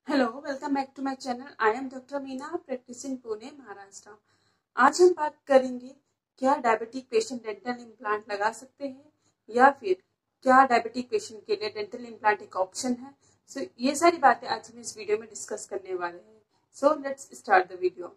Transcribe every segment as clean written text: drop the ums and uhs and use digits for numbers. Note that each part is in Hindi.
Hello, welcome back to my channel. I am doctor Meena, practice in Pune, Maharashtra. आज हम बात करेंगे क्या डायबिटिक पेशेंट डेंटल इम्प्लांट लगा सकते हैं या फिर क्या डायबिटिक पेशेंट के लिए डेंटल इम्प्लांट एक ऑप्शन है। ये सारी बातें आज हम इस वीडियो में डिस्कस करने वाले हैं। So let's start the video.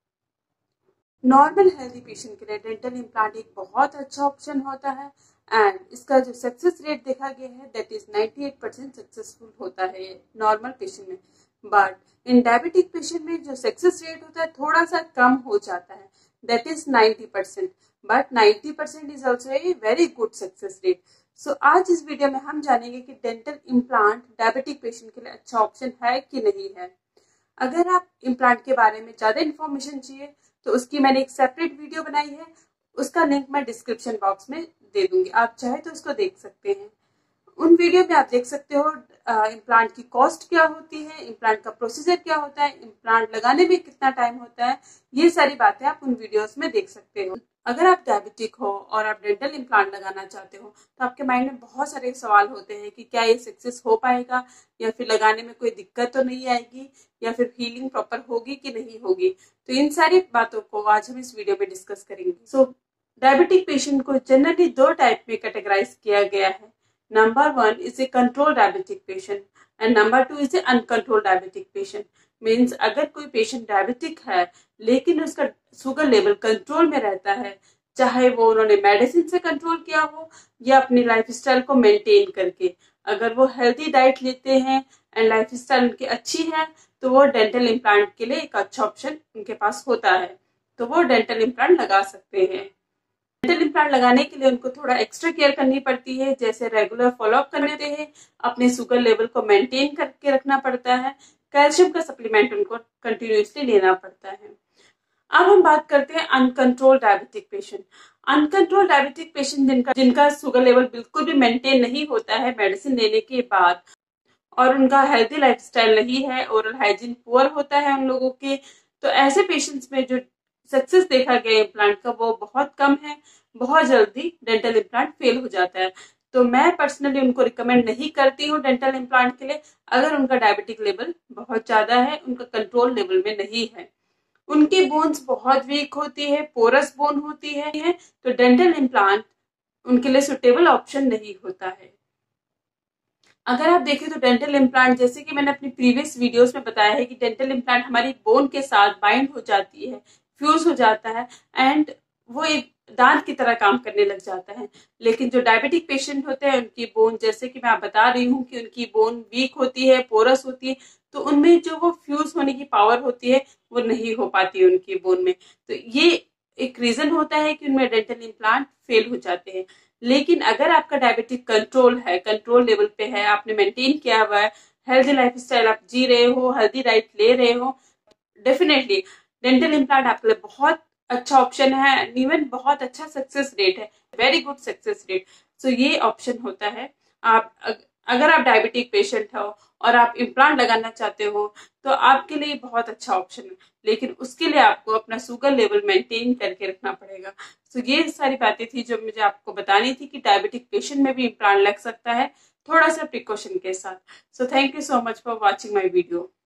Normal healthy patient के लिए डेंटल इम्प्लांट एक बहुत अच्छा ऑप्शन होता है एंड इसका जो सक्सेस रेट देखा गया है दैट इज 98% सक्सेसफुल होता है नॉर्मल पेशेंट में। बट इन डायबिटिक पेशेंट में जो सक्सेस रेट होता है थोड़ा सा कम हो जाता है, that is 90%। But 90% is also a very good success rate. So आज इस वीडियो में हम जानेंगे कि डेंटल इम्प्लांट डायबिटिक पेशेंट के लिए अच्छा ऑप्शन है कि नहीं है। अगर आप इम्प्लांट के बारे में ज्यादा इन्फॉर्मेशन चाहिए तो उसकी मैंने एक सेपरेट वीडियो बनाई है, उसका लिंक मैं डिस्क्रिप्शन बॉक्स में दे दूंगी, आप चाहे तो उसको देख सकते हैं। उन वीडियो में आप देख सकते हो इम्प्लांट की कॉस्ट क्या होती है, इम्प्लांट का प्रोसीजर क्या होता है, इम्प्लांट लगाने में कितना टाइम होता है, ये सारी बातें आप उन वीडियोस में देख सकते हो। अगर आप डायबिटिक हो और आप डेंटल इम्प्लांट लगाना चाहते हो तो आपके माइंड में बहुत सारे सवाल होते हैं कि क्या ये सक्सेस हो पाएगा या फिर लगाने में कोई दिक्कत तो नहीं आएगी या फिर हीलिंग प्रॉपर होगी कि नहीं होगी। तो इन सारी बातों को आज हम इस वीडियो में डिस्कस करेंगे। डायबिटिक पेशेंट को जनरली दो टाइप में कैटेगराइज किया गया है। Number 1 is a controlled diabetic patient and number 2 is a uncontrolled diabetic patient. Means अगर कोई पेशेंट डायबिटिक है लेकिन उसका शुगर लेवल कंट्रोल में रहता है, चाहे वो उन्होंने मेडिसिन से कंट्रोल किया हो या अपनी लाइफस्टाइल को मेंटेन करके, अगर वो हेल्दी डाइट लेते हैं एंड लाइफस्टाइल उनकी अच्छी है तो वो डेंटल इम्प्लांट के लिए एक अच्छा ऑप्शन उनके पास होता है, तो वो डेंटल इम्प्लांट लगा सकते हैं। डेंटल इम्प्लांट लगाने के लिए उनको थोड़ा एक्स्ट्रा केयर करनी पड़ती है, जैसे रेगुलर फॉलोअप करने होते हैं, अपने शुगर लेवल को मेंटेन करके रखना पड़ता है, कैल्शियम का सप्लीमेंट उनको कंटिन्यूसली लेना पड़ता है। अब हम बात करते हैं uncontrol diabetic patient. Uncontrol diabetic patient जिनका शुगर लेवल बिल्कुल भी मेंटेन नहीं होता है मेडिसिन लेने के बाद और उनका हेल्दी लाइफस्टाइल नहीं है, ओरल हाइजीन पुअर होता है उन लोगों के, तो ऐसे पेशेंट्स में जो सक्सेस देखा गया इम्प्लांट का वो बहुत कम है, बहुत जल्दी डेंटल इम्प्लांट फेल हो जाता है। तो मैं पर्सनली उनको रिकमेंड नहीं करती हूँ डेंटल इम्प्लांट के लिए अगर उनका डायबिटिक लेवल बहुत ज्यादा है, उनका कंट्रोल लेवल में नहीं है, उनकी बोन्स बहुत वीक होती है, पोरस बोन होती है, तो डेंटल इम्प्लांट उनके लिए सुटेबल ऑप्शन नहीं होता है। अगर आप देखें तो डेंटल इम्प्लांट, जैसे कि मैंने अपनी प्रीवियस वीडियोस में बताया है कि डेंटल इम्प्लांट हमारी बोन के साथ बाइंड हो जाती है, फ्यूज हो जाता है एंड वो एक दांत की तरह काम करने लग जाता है। लेकिन जो डायबिटिक पेशेंट होते हैं उनकी बोन, जैसे कि मैं आप बता रही हूँ कि उनकी बोन वीक होती है, पोरस होती है, तो उनमें जो वो फ्यूज होने की पावर होती है वो नहीं हो पाती है उनकी बोन में। तो ये एक रीजन होता है कि उनमें डेंटल इम्प्लांट फेल हो जाते हैं। लेकिन अगर आपका डायबिटिक कंट्रोल है, कंट्रोल लेवल पे है, आपने मेंटेन किया हुआ है, हेल्दी लाइफस्टाइल आप जी रहे हो, हेल्दी डाइट ले रहे हो, डेफिनेटली डेंटल इम्प्लांट आपके लिए बहुत अच्छा ऑप्शन है, इवन बहुत अच्छा सक्सेस रेट है, very good success rate. So ये ऑप्शन होता है। आप अगर आप डायबिटिक पेशेंट हो और आप इम्प्लांट लगाना चाहते हो तो आपके लिए बहुत अच्छा ऑप्शन है, लेकिन उसके लिए आपको अपना शुगर लेवल मेंटेन करके रखना पड़ेगा। ये सारी बातें थी जो मुझे आपको बतानी थी कि डायबिटिक पेशेंट में भी इम्प्लांट लग सकता है, थोड़ा सा प्रिकॉशन के साथ। So thank you so much for watching my video.